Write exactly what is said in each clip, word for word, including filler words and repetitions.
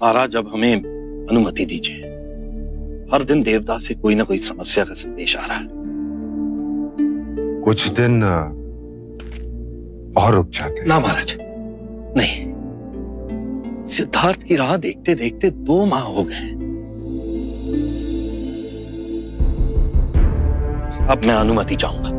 महाराज, अब हमें अनुमति दीजिए। हर दिन देवदास से कोई ना कोई समस्या का संदेश आ रहा है। कुछ दिन और रुक जाते। ना महाराज, नहीं। सिद्धार्थ की राह देखते देखते दो माह हो गए। अब मैं अनुमति चाहूंगा।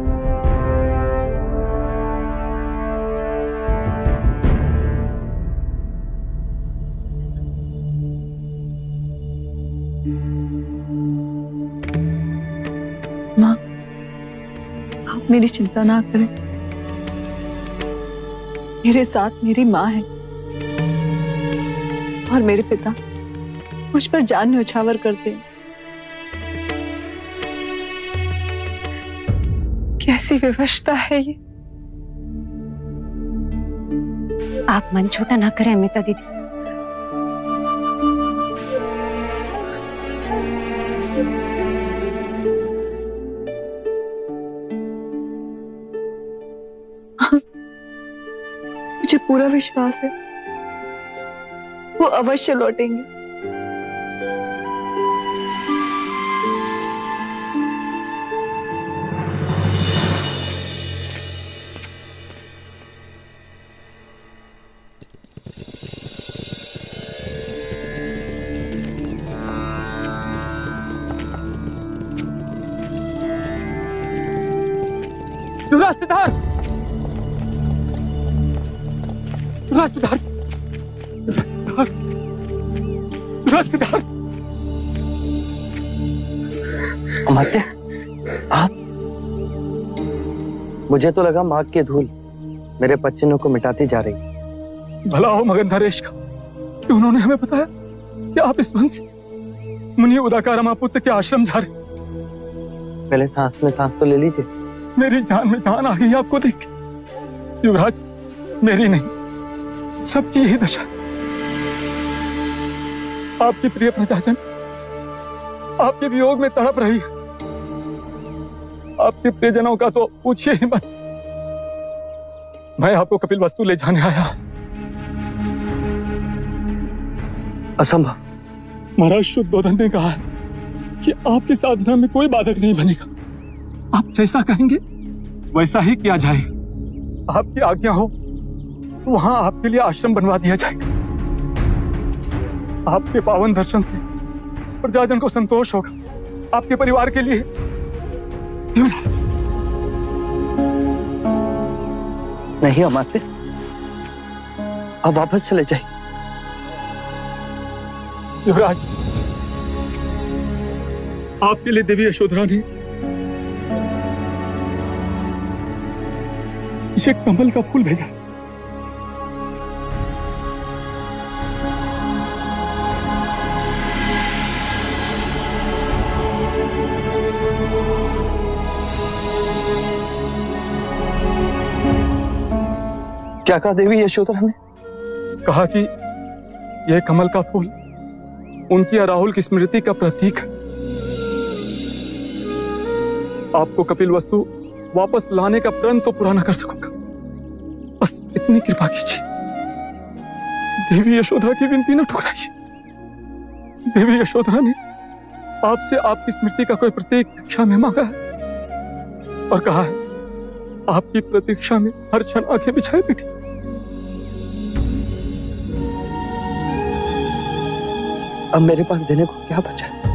माँ, आप मेरी चिंता ना करें। मेरे साथ मेरी माँ है और मेरे पिता मुझ पर जान न्यौछावर करते हैं। कैसी विवशता है ये। आप मन छोटा ना करें अमिता दीदी। मुझे पूरा विश्वास है वो अवश्य लौटेंगे। युवराज सिद्धार्थ, युवराज सिद्धार्थ, युवराज सिद्धार्थ। अमात्य, आप? मुझे तो लगा माग की धूल मेरे पच्चीनों को मिटाती जा रही। भला हो मगधनरेश का कि उन्होंने हमें बताया कि आप इस वन से मुनि उदाकारमा पुत्र के आश्रम जा रहे। पहले सांस में सांस तो ले लीजिए। मेरी जान में जान आ गई आपको देख के। युवराज, मेरी नहीं, सबकी यही दशा। आपकी प्रिय प्रजाजन आपके वियोग में तड़प रही है। आपके प्रियजनों का तो पूछिए ही मत। मैं आपको कपिल वस्तु ले जाने आया। असंभव। महाराज शुद्धोधन ने कहा है कि आपकी साधना में कोई बाधक नहीं बनेगा। आप जैसा कहेंगे वैसा ही किया जाएगा। आपकी आज्ञा हो तो वहां आपके लिए आश्रम बनवा दिया जाएगा। आपके पावन दर्शन से प्रजाजन को संतोष होगा। आपके परिवार के लिए। युवराज, नहीं अमात्य, अब वापस चले जाइए। युवराज, आपके लिए देवी यशोधरा ने इसे कमल का फूल भेजा। क्या कहा देवी यशोधरा ने? कहा कि यह कमल का फूल उनकी और राहुल की स्मृति का प्रतीक है। आपको कपिल वस्तु वापस लाने का प्रण तो पूरा ना कर सकूंगा, बस इतनी कृपा कीजिए। देवी यशोधरा की विनती न ठुकराइए। देवी यशोधरा ने आपसे आपकी स्मृति का कोई प्रतीक भिक्षा में मांगा है और कहा है आपकी प्रतीक्षा में हर क्षण आंखें बिछाए बैठी। अब मेरे पास देने को क्या बचा है?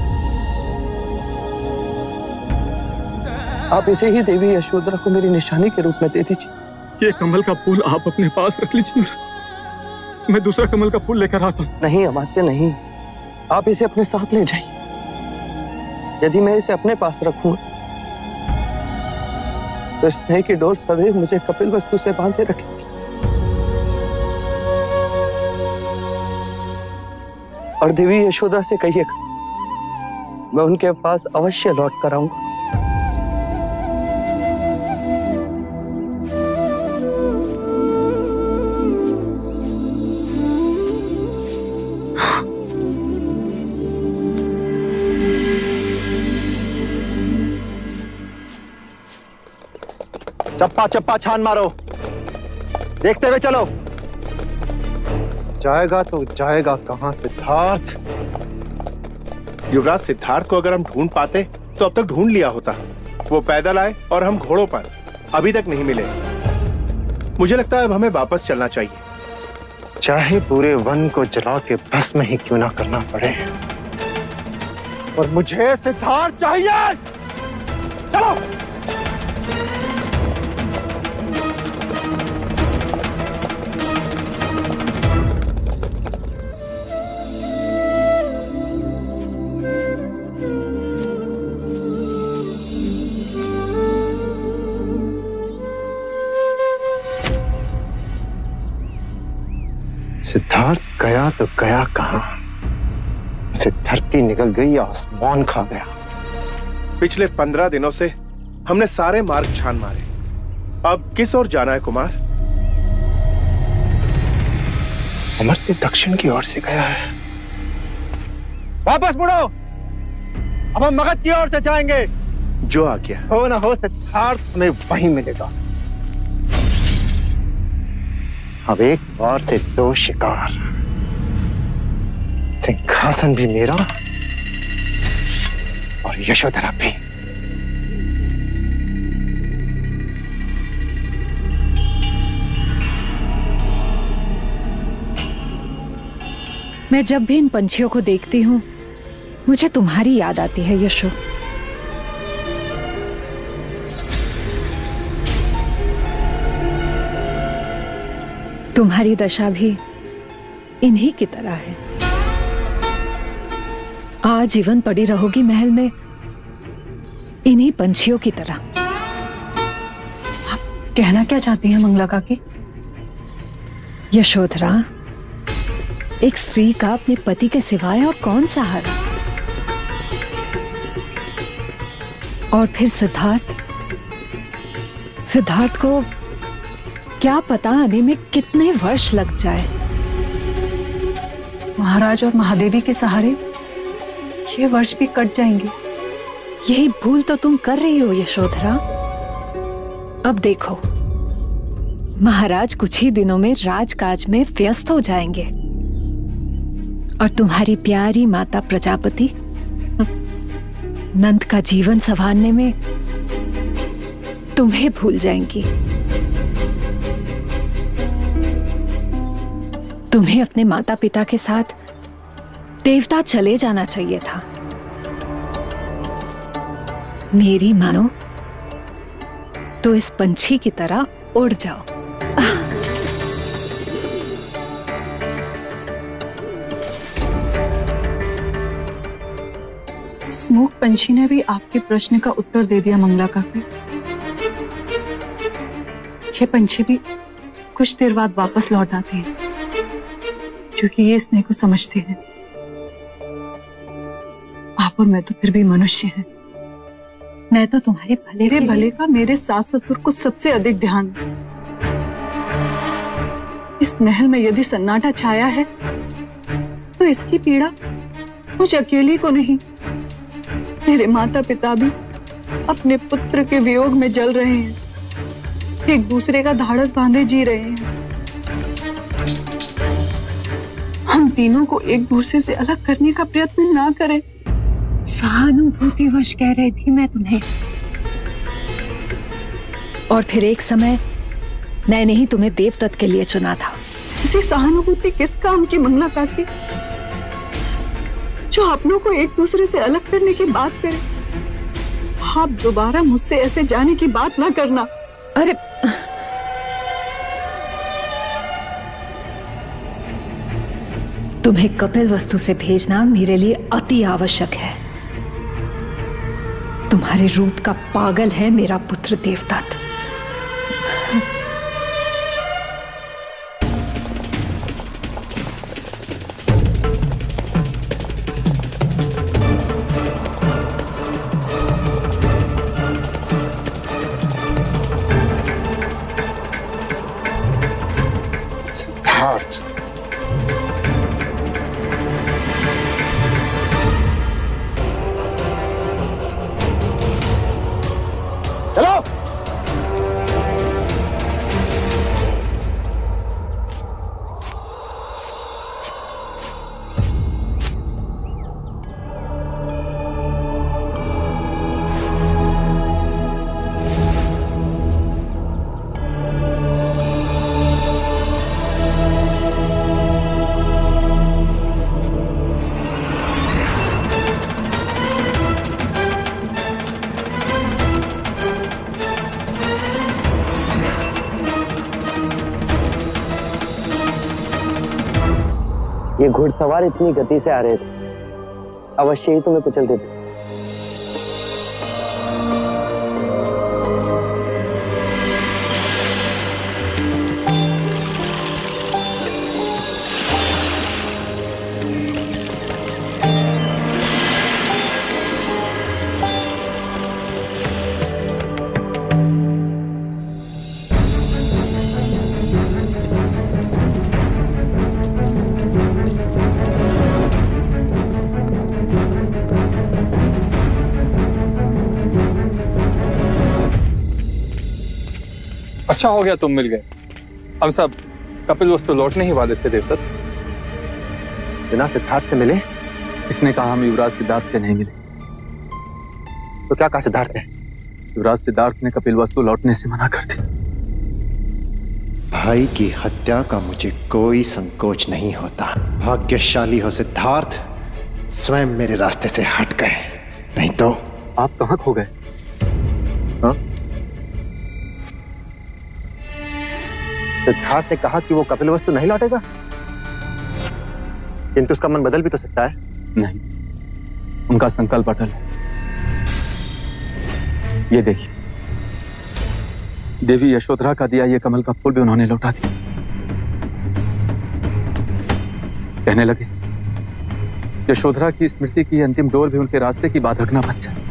आप इसे ही देवी यशोधरा को मेरी निशानी के रूप में दे दीजिए। ये कमल का फूल आप अपने पास रख लीजिए। मैं दूसरा कमल का फूल लेकर आता हूं। नहीं अमात्य, नहीं। आप इसे अपने साथ ले जाइए। यदि मैं इसे अपने पास रखूंगा तो स्नेह की डोर सदैव मुझे कपिल वस्तु से बांधे रखेगी। और देवी यशोदा से कहिएगा मैं उनके पास अवश्य लौट कर आऊंगा। चप्पा चप्पा छान मारो, देखते हुए चलो। जाएगा तो जाएगा कहाँ सिद्धार्थ? युवराज, सिद्धार्थ को अगर हम ढूंढ पाते तो अब तक ढूंढ लिया होता। वो पैदल आए और हम घोड़ों पर, अभी तक नहीं मिले। मुझे लगता है अब हमें वापस चलना चाहिए, चाहे पूरे वन को जला के भस्म ही क्यों ना करना पड़े, और मुझे सिद्धार्थ चाहिए। चलो। सिद्धार्थ गया तो गया कहां? से धरती निकल गई, आसमान खा गया। पिछले पंद्रह दिनों से हमने सारे मार्ग छान मारे, अब किस ओर जाना है कुमार? अमर्त्य दक्षिण की ओर से गया है। वापस मुड़ो, अब हम मगध की ओर से जाएंगे। जो आ गया हो ना हो, सिद्धार्थ हमें वहीं मिलेगा। अब एक बार से दो शिकार, सिंहासन भी मेरा और यशोधरा भी। मैं जब भी इन पंछियों को देखती हूँ मुझे तुम्हारी याद आती है यशो। तुम्हारी दशा भी इन्हीं की तरह है। आजीवन पड़ी रहोगी महल में इन्हीं पंछियों की तरह। आप कहना क्या चाहती हैं मंगला काकी? यशोधरा, एक स्त्री का अपने पति के सिवाय और कौन सहारा? और फिर सिद्धार्थ, सिद्धार्थ को क्या पता आने में कितने वर्ष लग जाए। महाराज और महादेवी के सहारे ये वर्ष भी कट जाएंगे। यही भूल तो तुम कर रही हो यशोधरा। अब देखो, महाराज कुछ ही दिनों में राजकाज में व्यस्त हो जाएंगे और तुम्हारी प्यारी माता प्रजापति नंद का जीवन संवारने में तुम्हें भूल जाएंगी। तुम्हें अपने माता पिता के साथ देवता चले जाना चाहिए था। मेरी मानो तो इस पंछी की तरह उड़ जाओ। इस मूक पंछी ने भी आपके प्रश्न का उत्तर दे दिया मंगला काकी। ये पंछी भी कुछ देर बाद वापस लौट आते हैं क्योंकि ये स्नेह को समझते हैं। आप और मैं तो फिर भी मनुष्य हैं। मैं तो तुम्हारे भले मेरे भले का मेरे सास ससुर को सबसे अधिक ध्यान है। इस महल में यदि सन्नाटा छाया है तो इसकी पीड़ा मुझ अकेली को नहीं, मेरे माता पिता भी अपने पुत्र के वियोग में जल रहे हैं, एक दूसरे का धाड़स बांधे जी रहे हैं। हम तीनों को एक दूसरे से अलग करने का प्रयत्न ना करें। सहानुभूतिवश कह रही थी मैं तुम्हें। और फिर एक समय मैंने ही तुम्हें देवदत्त के लिए चुना था। इसी सहानुभूति किस काम की मंगला काकी, जो अपनों को एक दूसरे से अलग करने की बात करे। आप दोबारा मुझसे ऐसे जाने की बात ना करना। अरे तुम्हें कपिल वस्तु से भेजना मेरे लिए अति आवश्यक है। तुम्हारे रूप का पागल है मेरा पुत्र देवदत्त। सिद्धार्थ, चलो। ये घुड़सवार इतनी गति से आ रहे थे, अवश्य ही तुम्हें कुचल देते। अच्छा हो गया तुम मिल गए। हम सब कपिल वस्तु लौटने ही वाले थे देवदत्त। बिना सिद्धार्थ से मिले? इसने कहा हम युवराज सिद्धार्थ से नहीं मिले। तो क्या कहा सिद्धार्थ ने? युवराज सिद्धार्थ ने कपिल वस्तु लौटने से मना कर दी। भाई की हत्या का मुझे कोई संकोच नहीं होता। भाग्यशाली हो सिद्धार्थ, स्वयं मेरे रास्ते से हट गए, नहीं तो आप कहाँ खो गए? हाँ? सिद्धार्थ ने कहा कि वो कपिल वस्तु नहीं लौटेगा, किंतु उसका मन बदल भी तो सकता है। नहीं, उनका संकल्प अटल है। ये देखिए, देवी यशोधरा का दिया ये कमल का फूल भी उन्होंने लौटा दिया। कहने लगे यशोधरा की स्मृति की अंतिम डोर भी उनके रास्ते की बाधक न बन जाए।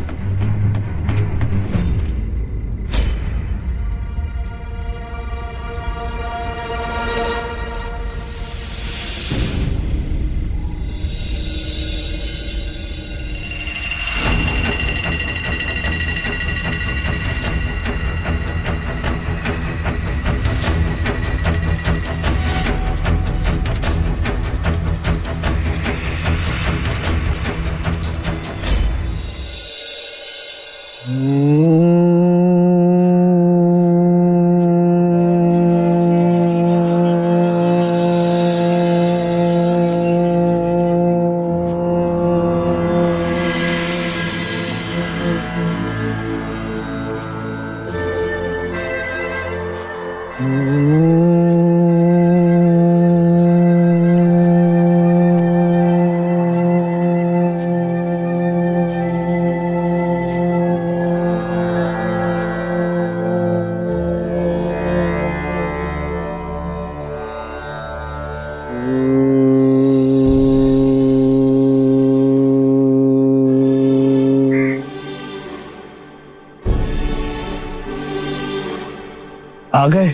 आ गए।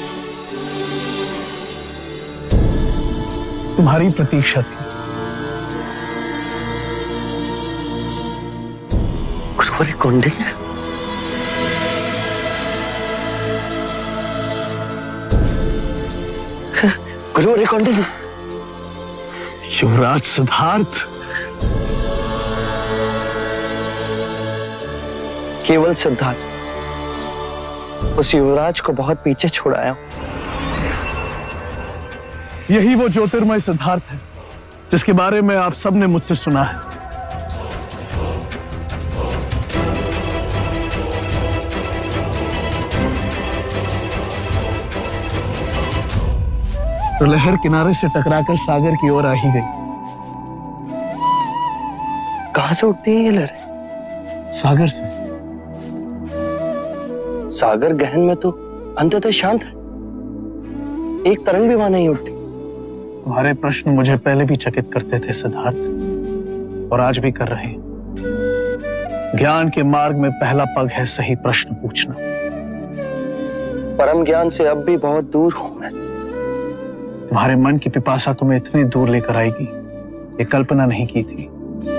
तुम्हारी प्रतीक्षा थी। गुरुवर कौंडिन्य, गुरुवर कौंडिन्य, युवराज सिद्धार्थ। केवल सिद्धार्थ, उस युवराज को बहुत पीछे छुड़ाया। यही वो ज्योतिर्मय सिद्धार्थ है जिसके बारे में आप सबने मुझसे सुना है। तो लहर किनारे से टकराकर सागर की ओर आ ही गई। कहां से उठती है ये लहरें? सागर से। सागर गहन में तो अंततः शांत है, एक तरंग भी वहां नहीं उठती। तुम्हारे प्रश्न मुझे पहले भी चकित करते थे सिद्धार्थ, और आज भी कर रहे हैं। ज्ञान के मार्ग में पहला पग है सही प्रश्न पूछना। परम ज्ञान से अब भी बहुत दूर हूं मैं। तुम्हारे मन की पिपासा तुम्हें इतनी दूर लेकर आएगी, ये कल्पना नहीं की थी।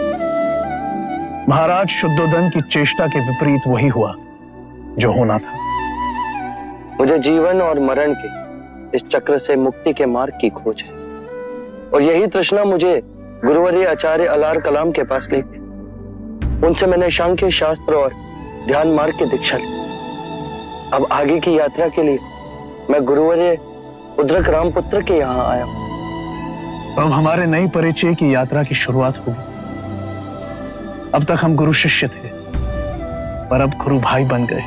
महाराज शुद्धोदन की चेष्टा के विपरीत वही हुआ जो होना था। मुझे जीवन और मरण के इस चक्र से मुक्ति के मार्ग की खोज है, और यही तृष्णा मुझे गुरुवर्य आचार्य अलार कलाम के पास ले गई। उनसे मैंने सांख्य शास्त्र और ध्यान मार्ग की दीक्षा ली। अब आगे की यात्रा के लिए मैं गुरुवर्य उद्रक रामपुत्र के यहाँ आया हूं। अब हमारे नई परिचय की यात्रा की शुरुआत होगी। अब तक हम गुरु शिष्य थे, पर अब गुरु भाई बन गए।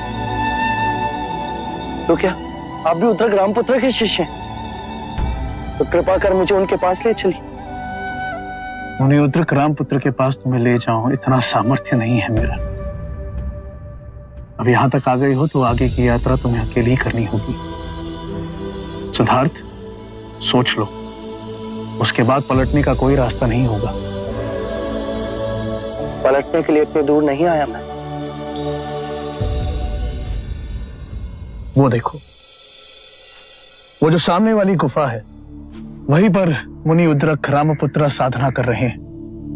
तो क्या आप भी उद्रक रामपुत्र के शिष्य हैं? तो कृपा कर मुझे उनके पास ले चलिए। मुनि उद्रक रामपुत्र के पास तुम्हें ले जाऊं इतना सामर्थ्य नहीं है मेरा। अब यहां तक आ गई हो तो आगे की यात्रा तुम्हें अकेली ही करनी होगी। सिद्धार्थ, सोच लो, उसके बाद पलटने का कोई रास्ता नहीं होगा। पलटने के लिए इतने दूर नहीं आया मैं। वो देखो, वो जो सामने वाली गुफा है, वहीं पर मुनि उद्रक रामपुत्र साधना कर रहे हैं।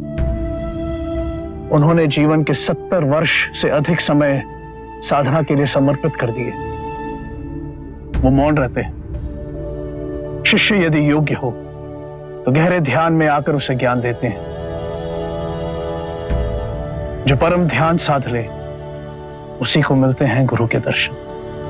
उन्होंने जीवन के सत्तर वर्ष से अधिक समय साधना के लिए समर्पित कर दिए। वो मौन रहते हैं। शिष्य यदि योग्य हो तो गहरे ध्यान में आकर उसे ज्ञान देते हैं। जो परम ध्यान साध ले उसी को मिलते हैं गुरु के दर्शन।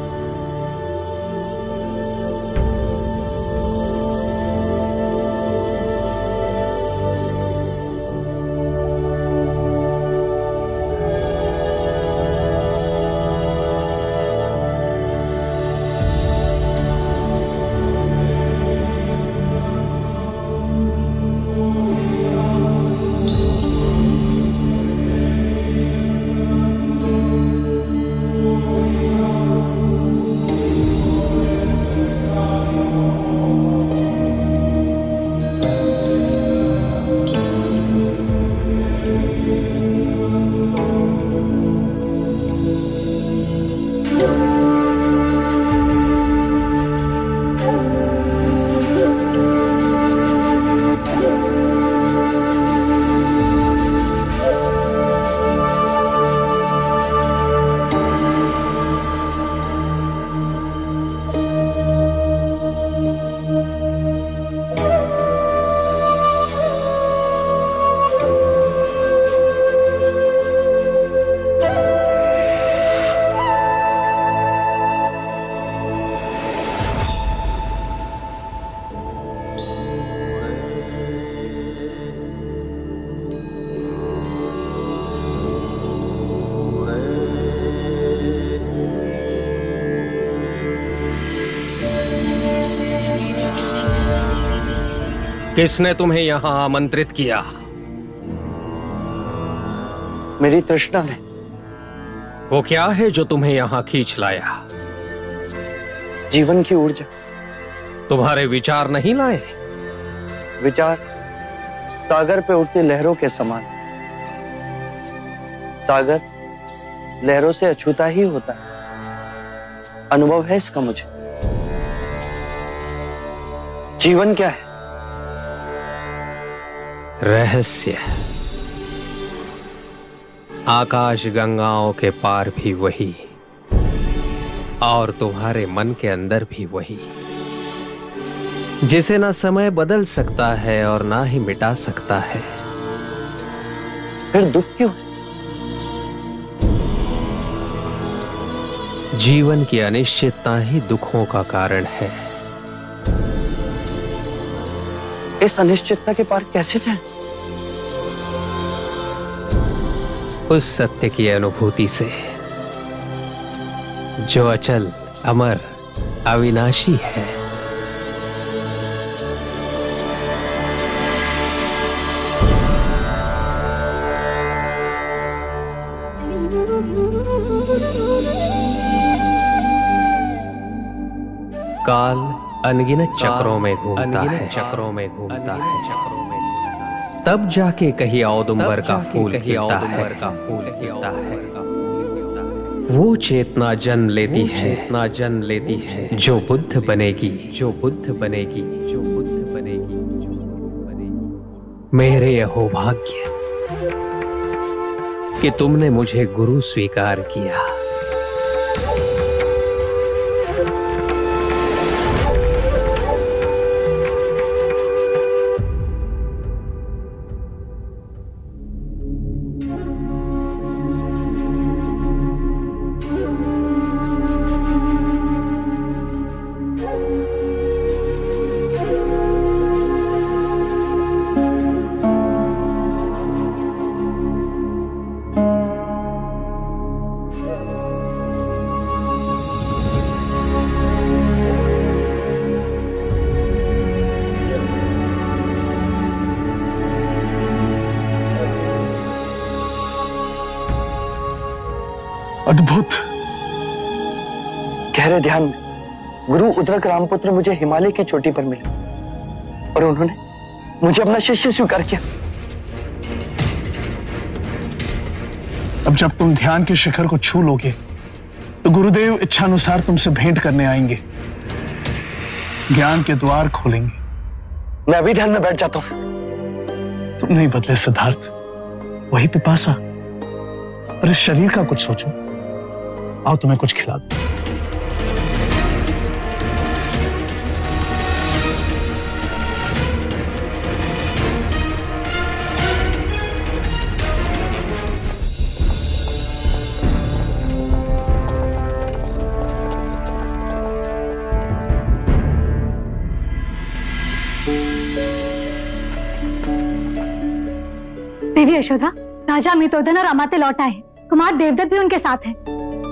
किसने तुम्हें यहां आमंत्रित किया? मेरी तृष्णा ने। वो क्या है जो तुम्हें यहां खींच लाया? जीवन की ऊर्जा। तुम्हारे विचार नहीं लाए? विचार सागर पे उठती लहरों के समान। सागर लहरों से अछूता ही होता है। अनुभव है इसका मुझे। जीवन क्या है? रहस्य। आकाश गंगाओं के पार भी वही, और तुम्हारे मन के अंदर भी वही, जिसे ना समय बदल सकता है और ना ही मिटा सकता है। फिर दुख क्यों? जीवन की अनिश्चितता ही दुखों का कारण है। इस अनिश्चितता के पार कैसे जाएं? उस सत्य की अनुभूति से जो अचल, अमर, अविनाशी है। काल अनगिनत चक्रों में घूमता है, चक्रों में घूमता है, चक्रों में तब जाके कहीं औदुंबर का फूल खिलता है, का फूल खिलता है। वो चेतना जन्म लेती है, चेतना जन्म लेती है, जो बुद्ध बनेगी, जो बुद्ध बनेगी, जो बुद्ध बनेगी, जो बुद्ध बनेगी। मेरे अहोभाग्य कि तुमने मुझे गुरु स्वीकार किया। अद्भुत। गहरे ध्यान में गुरु उद्रक रामपुत्र मुझे हिमालय की चोटी पर मिले और उन्होंने मुझे अपना शिष्य स्वीकार किया। अब जब तुम ध्यान के शिखर को छू लोगे तो गुरुदेव इच्छानुसार तुमसे भेंट करने आएंगे, ज्ञान के द्वार खोलेंगे। मैं अभी ध्यान में बैठ जाता हूं। तुम नहीं बदले सिद्धार्थ, वही पिपासा। और इस शरीर का कुछ सोचो। आओ तुम्हें कुछ खिला दो। देवी यशोदा, राजा अमितोदन और अमात्य लौट आए हैं। कुमार देवदत्त भी उनके साथ हैं।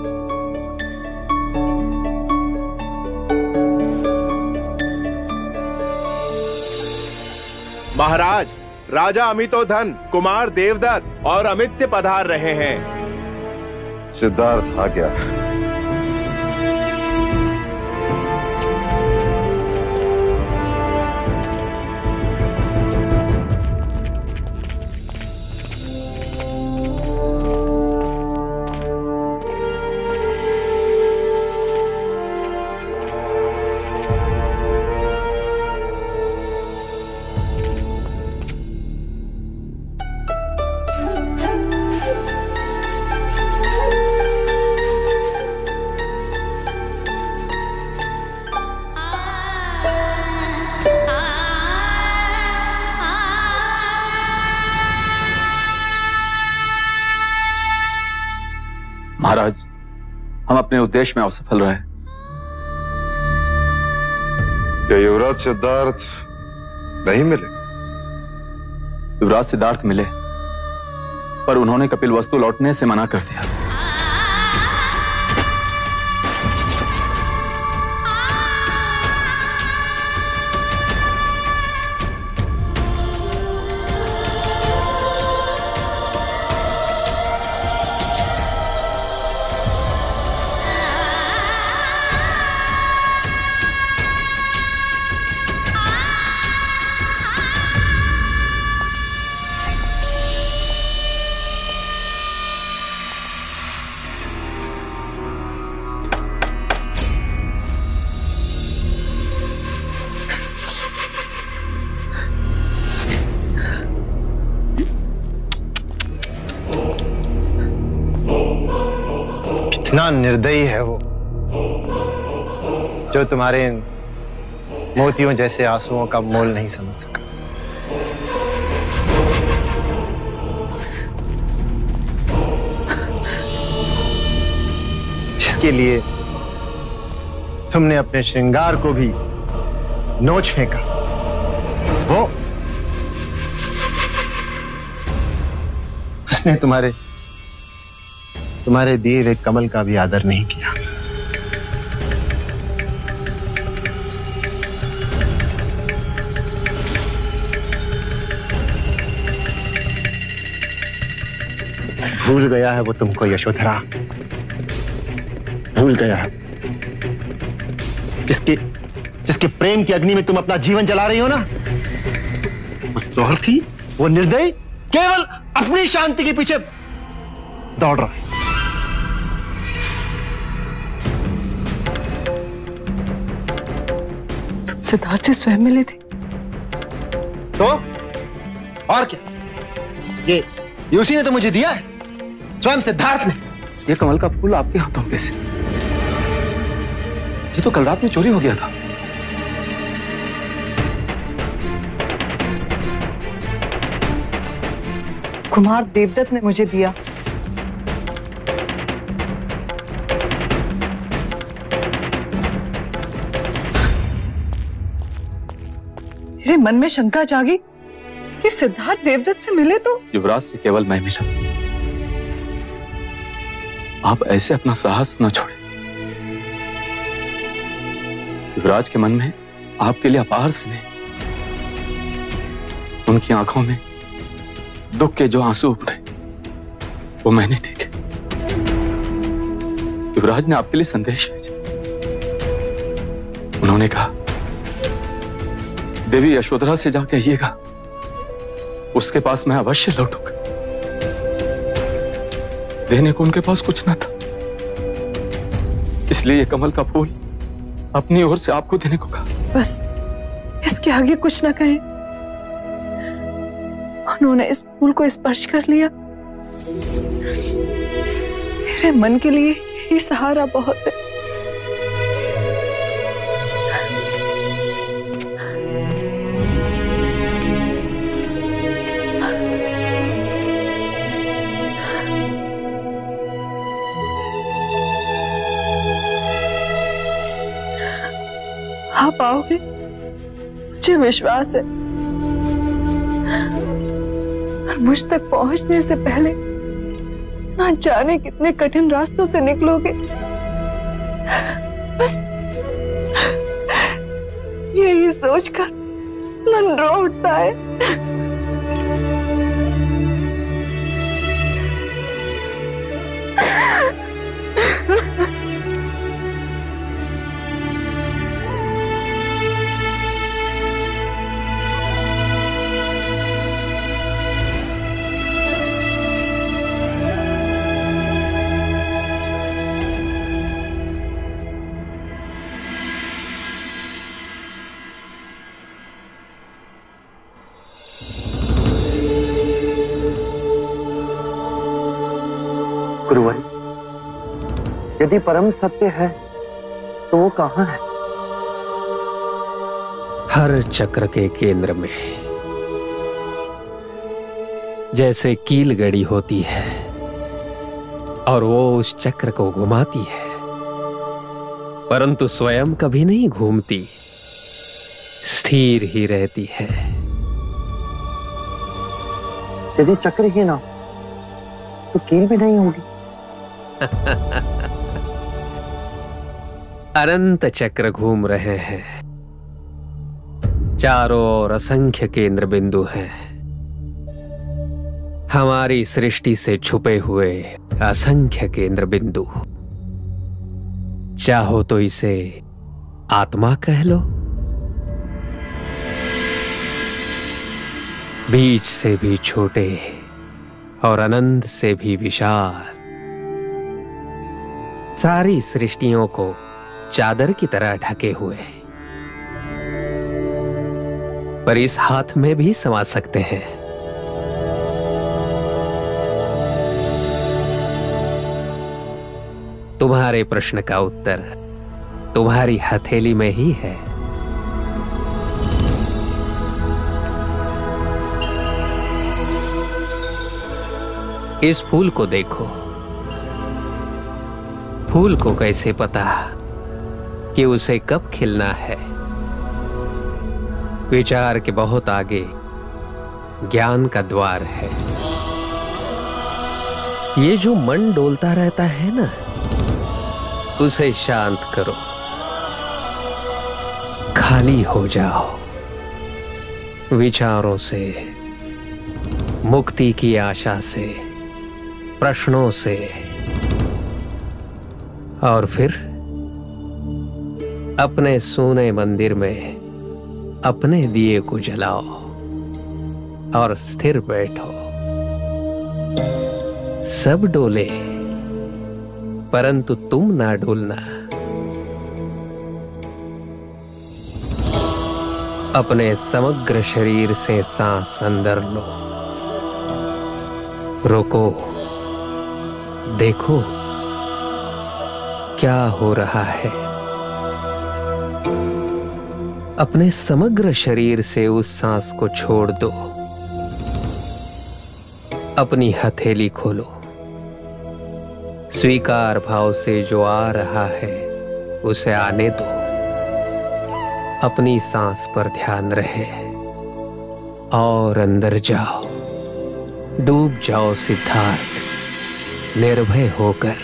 महाराज, राजा अमितोधन, कुमार देवदत्त और अमित्य पधार रहे हैं। सिद्धार्थ आ गया। महाराज, हम अपने उद्देश्य में असफल रहे। क्या युवराज सिद्धार्थ नहीं मिले? युवराज सिद्धार्थ मिले, पर उन्होंने कपिल वस्तु लौटने से मना कर दिया। कितना निर्दयी है वो, जो तुम्हारे इन मोतियों जैसे आंसुओं का मोल नहीं समझ सका। जिसके लिए तुमने अपने श्रृंगार को भी नोच फेंका, वो उसने तुम्हारे तुम्हारे दिए हुए कमल का भी आदर नहीं किया। भूल गया है वो तुमको यशोधरा, भूल गया है। जिसके जिसके प्रेम की अग्नि में तुम अपना जीवन जला रही हो ना, वो स्वार्थी, वो निर्दयी, केवल अपनी शांति के पीछे दौड़ रहा है। सिद्धार्थ से स्वयं मिले थे तो और क्या? ये ये उसी ने तो मुझे दिया है, स्वयं सिद्धार्थ ने। ये कमल का फूल आपके हाथों में से? ये तो कल रात में चोरी हो गया था। कुमार देवदत्त ने मुझे दिया। मेरे मन में शंका जागी कि सिद्धार्थ देवदत्त से मिले तो युवराज से केवल मैं मिला। आप ऐसे अपना साहस न छोड़े। युवराज के मन में आपके लिए अपार स्नेह, उनकी आंखों में दुख के जो आंसू उभरे वो मैंने देखे। युवराज ने आपके लिए संदेश भेजा। उन्होंने कहा, देवी यशोधरा से जा कहिएगा उसके पास मैं अवश्य लौटूंगा। देने को उनके पास कुछ ना था, इसलिए ये कमल का फूल अपनी ओर से आपको देने को कहा। बस इसके आगे कुछ ना कहें। उन्होंने इस फूल को स्पर्श कर लिया, मेरे मन के लिए ये सहारा बहुत है। आप आओगे, मुझे विश्वास है। और मुझ तक पहुंचने से पहले ना जाने कितने कठिन रास्तों से निकलोगे। बस यही सोचकर मन रो उठता है। गुरुवरी, यदि परम सत्य है तो वो कहाँ है? हर चक्र के केंद्र में जैसे कील गड़ी होती है और वो उस चक्र को घुमाती है, परंतु स्वयं कभी नहीं घूमती, स्थिर ही रहती है। यदि चक्र ही ना तो कील भी नहीं होगी। अनंत चक्र घूम रहे हैं, चारों ओर असंख्य केंद्र बिंदु हैं, हमारी सृष्टि से छुपे हुए असंख्य केंद्र बिंदु। चाहो तो इसे आत्मा कह लो, बीज से भी छोटे और अनंत से भी विशाल, सारी सृष्टियों को चादर की तरह ढके हुए, पर इस हाथ में भी समा सकते हैं। तुम्हारे प्रश्न का उत्तर तुम्हारी हथेली में ही है। इस फूल को देखो, फूल को कैसे पता कि उसे कब खिलना है? विचार के बहुत आगे ज्ञान का द्वार है। ये जो मन डोलता रहता है ना, उसे शांत करो, खाली हो जाओ विचारों से, मुक्ति की आशा से, प्रश्नों से, और फिर अपने सूने मंदिर में अपने दिए को जलाओ और स्थिर बैठो। सब डोले परंतु तुम ना डोलना। अपने समग्र शरीर से सांस अंदर लो, रोको, देखो क्या हो रहा है। अपने समग्र शरीर से उस सांस को छोड़ दो। अपनी हथेली खोलो, स्वीकार भाव से जो आ रहा है उसे आने दो। अपनी सांस पर ध्यान रहे और अंदर जाओ, डूब जाओ सिद्धार्थ, निर्भय होकर।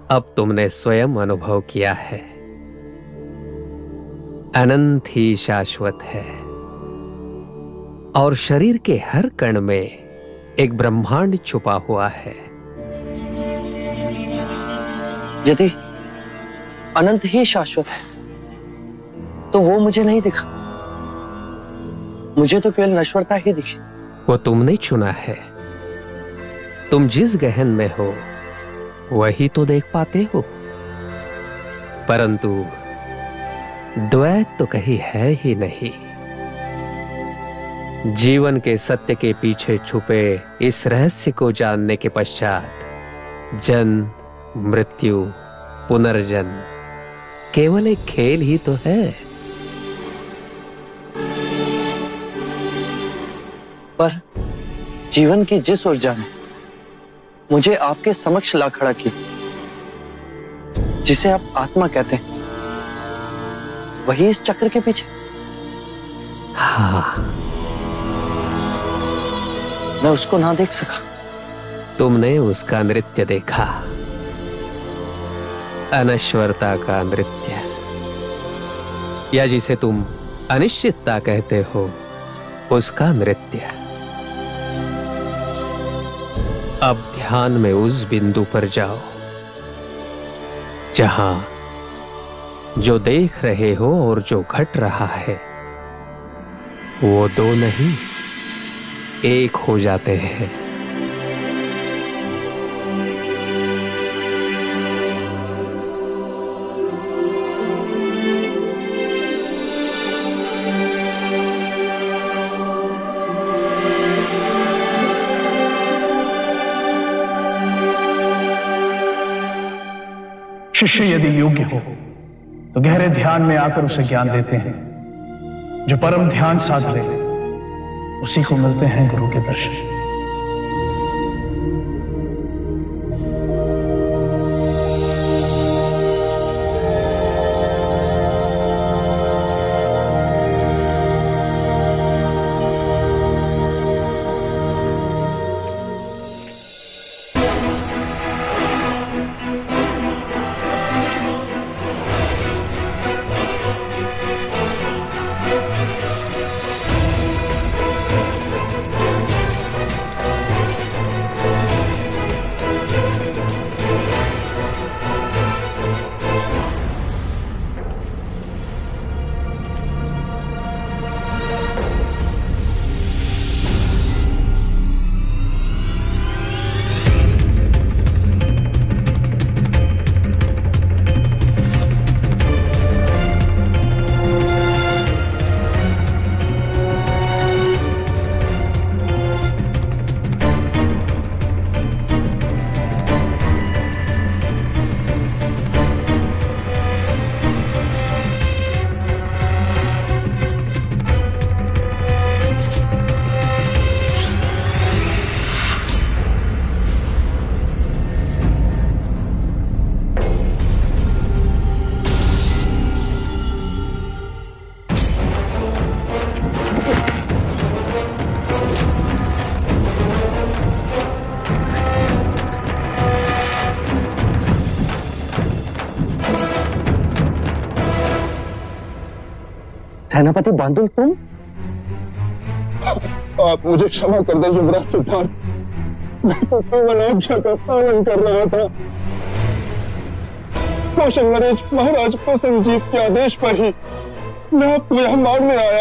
अब तुमने स्वयं अनुभव किया है, अनंत ही शाश्वत है और शरीर के हर कण में एक ब्रह्मांड छुपा हुआ है। यदि अनंत ही शाश्वत है तो वो मुझे नहीं दिखा, मुझे तो केवल नश्वरता ही दिखी। वो तुमने चुना है, तुम जिस गहन में हो वही तो देख पाते हो, परंतु द्वैत तो कहीं है ही नहीं। जीवन के सत्य के पीछे छुपे इस रहस्य को जानने के पश्चात जन्म, मृत्यु, पुनर्जन्म केवल एक खेल ही तो है। पर जीवन की जिस ऊर्जा ने मुझे आपके समक्ष ला खड़ा किया, जिसे आप आत्मा कहते हैं, वही इस चक्र के पीछे। हाँ, मैं उसको ना देख सका। तुमने उसका नृत्य देखा, अनश्वरता का नृत्य, या जिसे तुम अनिश्चितता कहते हो, उसका नृत्य। अब ध्यान में उस बिंदु पर जाओ जहां जो देख रहे हो और जो घट रहा है वो दो नहीं, एक हो जाते हैं। शिष्य यदि योग्य हो तो गहरे ध्यान में आकर उसे ज्ञान देते हैं। जो परम ध्यान साध ले उसी को मिलते हैं गुरु के दर्शन। सेनापति बांदुल, तुम? आप मुझे क्षमा कर दें युवराज सिद्धार्थ, मैं तो केवल आज्ञा का पालन कर रहा था। कौशल नरेश महाराज प्रसन्नजीत के आदेश पर ही मैं आपको यहां मारने आया।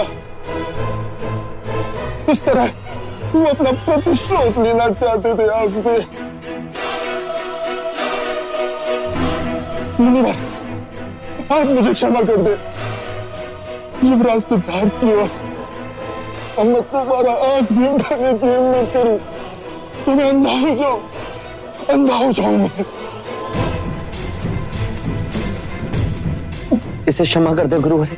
इस तरह वो अपना प्रतिशोध लेना चाहते थे आपसे। मुनिवर, आप मुझे क्षमा कर दे। युवराज सिद्धार्थ की ओर अब मैं दोबारा आंख भी उठाने की हिम्मत करूं तो मैं अंधा हो जाऊं, अंधा हो जाऊं मैं। इसे क्षमा कर दे गुरुवर।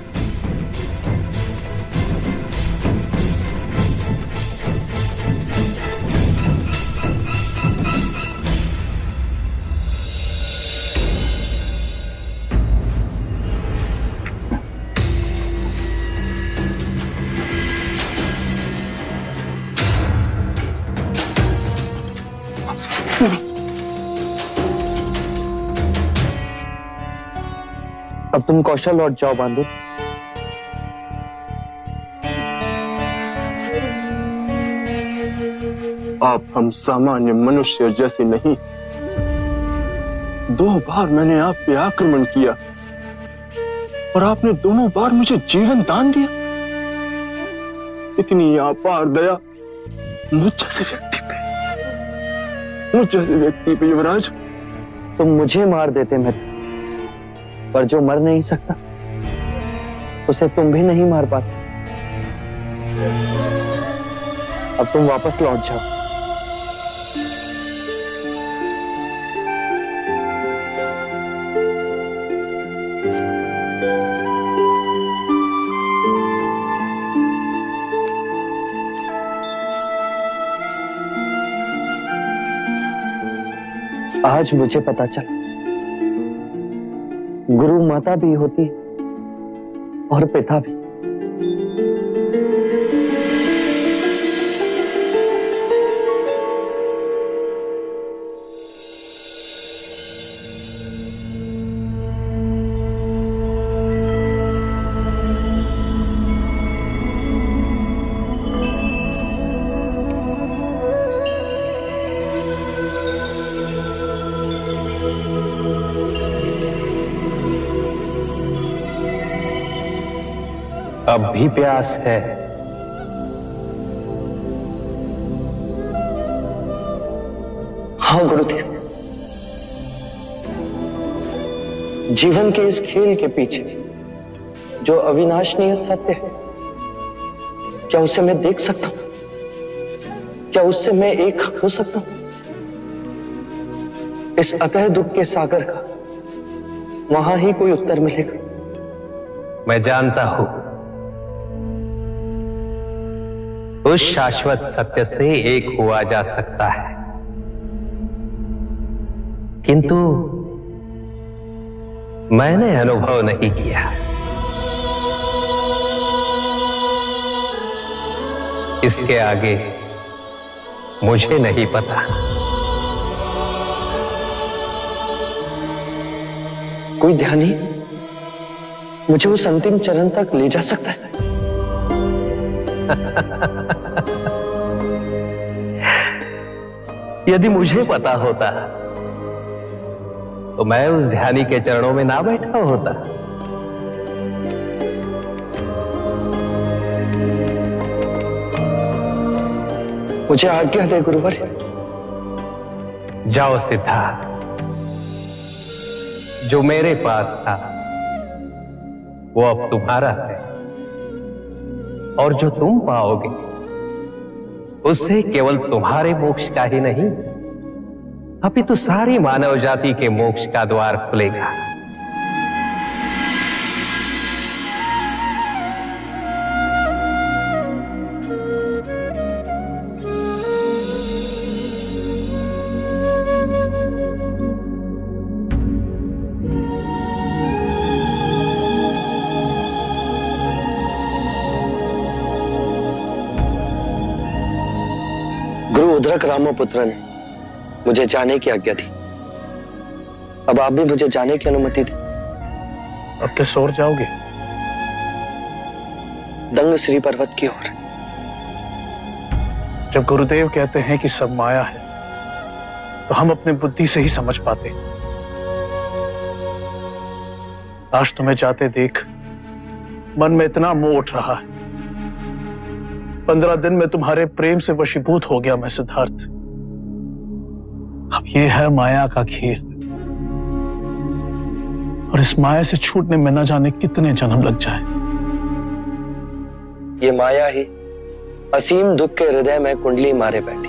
अब तुम कौशल लौट जाओ बहादुर। आप हम सामान्य मनुष्य जैसे नहीं। दो बार मैंने आप पे आक्रमण किया और आपने दोनों बार मुझे जीवन दान दिया। इतनी अपार दया मुझ जैसे व्यक्ति पे, मुझ जैसे व्यक्ति पे युवराज। तुम मुझे मार देते मैं, पर जो मर नहीं सकता उसे तुम भी नहीं मार पाते। अब तुम वापस लौट जाओ। आज मुझे पता चला गुरु माता भी होती है और पिता भी। अब भी प्यास है? हाँ गुरुदेव, जीवन के इस खेल के पीछे जो अविनाशनीय सत्य है, क्या उसे मैं देख सकता हूं? क्या उससे मैं एक हो सकता हूं? इस अतः दुख के सागर का वहां ही कोई उत्तर मिलेगा। मैं जानता हूं उस शाश्वत सत्य से एक हुआ जा सकता है, किंतु मैंने अनुभव नहीं किया। इसके आगे मुझे नहीं पता। कोई ध्यानी मुझे उस अंतिम चरण तक ले जा सकता है? यदि मुझे पता होता तो मैं उस ध्यानी के चरणों में ना बैठा होता। मुझे आज्ञा दे गुरुवर। जाओ सिद्धार्थ, जो मेरे पास था वो अब तुम्हारा है, और जो तुम पाओगे उससे केवल तुम्हारे मोक्ष का ही नहीं, अपितु सारी मानव जाति के मोक्ष का द्वार खुलेगा। उद्रक रामपुत्र ने मुझे जाने की आज्ञा दी। अब आप भी मुझे जाने की अनुमति दें। अब किस ओर जाओगे? दंग श्री पर्वत की ओर। जब गुरुदेव कहते हैं कि सब माया है, तो हम अपने बुद्धि से ही समझ पाते। आज तुम्हें जाते देख मन में इतना मोह उठ रहा है। पंद्रह दिन में तुम्हारे प्रेम से वशीभूत हो गया मैं सिद्धार्थ। अब ये है माया का खेल, और इस माया से छूटने में न जाने कितने जन्म लग जाए। ये माया ही असीम दुख के हृदय में कुंडली मारे बैठी।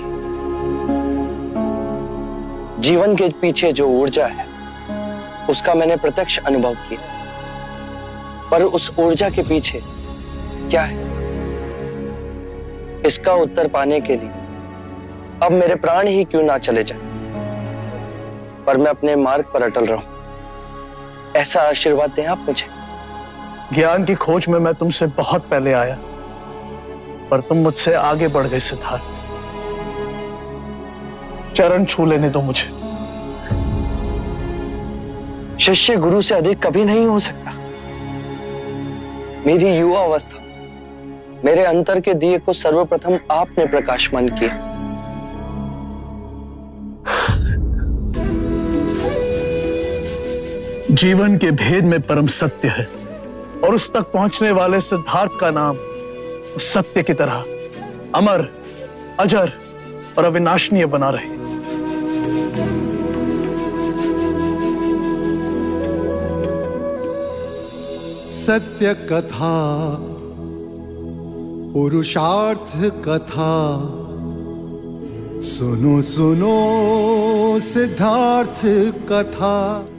जीवन के पीछे जो ऊर्जा है उसका मैंने प्रत्यक्ष अनुभव किया, पर उस ऊर्जा के पीछे क्या है, इसका उत्तर पाने के लिए अब मेरे प्राण ही क्यों ना चले जाए, पर मैं अपने मार्ग पर अटल रहूं। ऐसा आशीर्वाद दें आप मुझे। ज्ञान की खोज में मैं तुमसे बहुत पहले आया, पर तुम मुझसे आगे बढ़ गए सिद्धार्थ। चरण छू लेने दो मुझे। शिष्य गुरु से अधिक कभी नहीं हो सकता। मेरी युवा अवस्था, मेरे अंतर के दिए को सर्वप्रथम आपने प्रकाशमान किया। जीवन के भेद में परम सत्य है और उस तक पहुंचने वाले सिद्धार्थ का नाम उस सत्य की तरह अमर, अजर और अविनाशनीय बना रहे। सत्य कथा, पुरुषार्थ कथा, सुनो सुनो सिद्धार्थ कथा।